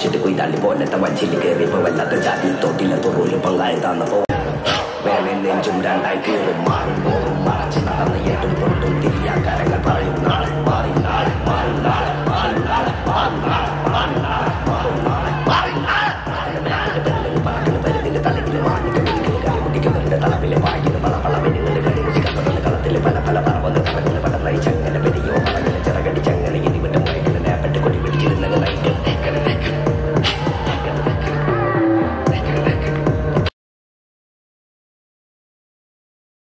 വെച്ചിട്ട് പോയി തള്ളി പോലത്തെ വഞ്ചില് കയറിയപ്പോ വല്ലാത്ത ജാതി തൊട്ടില്ല തൊറൂല് പങ്കായം തന്നപ്പോ വേണേ നെഞ്ചും രണ്ടായി കീറും മാറും പോറും മറച്ച് നടന്ന് എട്ടും പൊട്ടും തിരിയാൻ കരങ്ങൾ പറയും നാളെ മാറി നാളെ മാറും നാളെ മാറും നാളെ മാറും നാളെ